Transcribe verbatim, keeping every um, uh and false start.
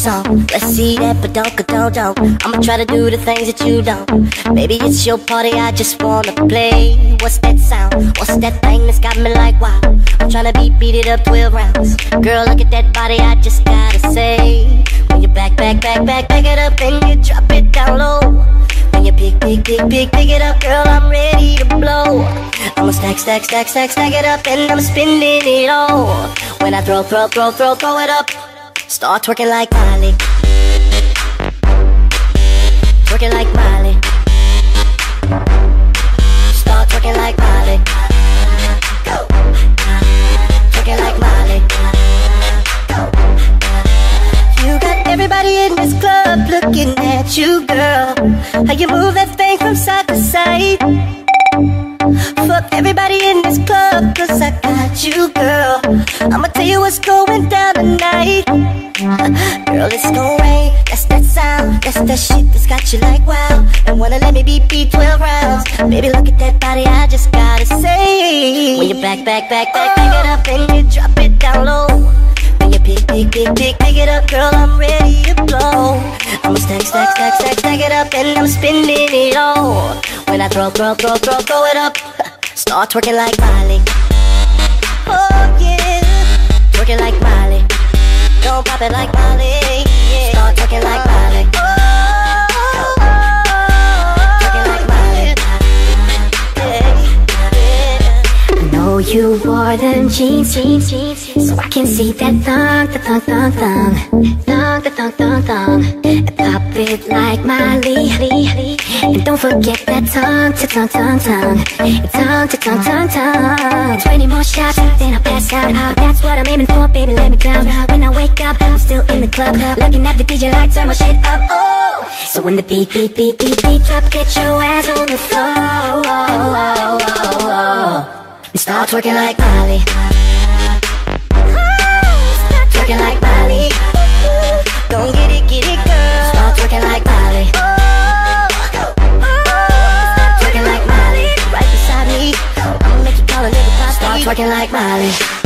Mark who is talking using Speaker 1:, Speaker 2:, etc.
Speaker 1: song. Let's see that, but don't, don't, don't. I'ma try to do the things that you don't. Baby, it's your party, I just wanna play. What's that sound? What's that thing that's got me like wow? I'm tryna beat, beat it up twelve rounds. Girl, look at that body, I just gotta say. When you back, back, back, back, back it up and you drop it down low. When you pick, pick, pick, pick, pick it up, girl, I'm ready to blow. I'ma stack, stack, stack, stack, stack it up and I'm spinning it all. When I throw, throw, throw, throw, throw it up, start twerking like Miley. Twerking like Miley. Start twerking like Miley. Go. Twerking like Miley. Go. You got everybody in this club looking at you, girl. How you move that thing from side to side. Fuck everybody in this club, cause I got you, girl. I'ma tell you what's going down tonight. Girl, it's gon' rain, that's that sound. That's that shit that's got you like wow. And wanna let me beat, beat twelve rounds. Baby, look at that body, I just gotta say. When you back, back, back, back, back it up and you drop it down low. When you pick, pick, pick, pick, pick it up, girl, I'm ready to blow. I'ma stack, stack, stack, stack, stack it up and I'm spinning it all. When I throw, throw, throw, throw, throw it up, start twerking like Miley. Oh yeah, twerking like Miley. Don't pop it like Miley, yeah. Start twerking like Miley. Oh, twerking like Miley. Yeah, yeah. I know you wore them jeans, jeans, jeans, so I can see that thong, the thong, thong, thong, thong, the thong, thong, thong. And pop it like Miley, and don't forget that tongue to tongue, tongue, tongue, tongue to tongue, tongue, tongue. Twenty more shots, then I'll pass out. That's what I'm aiming for, baby, let me down. When I wake up, I'm still in the club, looking at the D J like turn my shit up. Oh, so when the beat, beat, beat, beat, beat drop, get your ass on the floor. Oh, oh, oh, oh. And start twerking like Miley. Twerking like Miley. Don't get it, get it, girl. Start twerking like Miley. Twerking like Miley. Right beside me, I'ma make you call a nigga pop. Start twerking like Miley.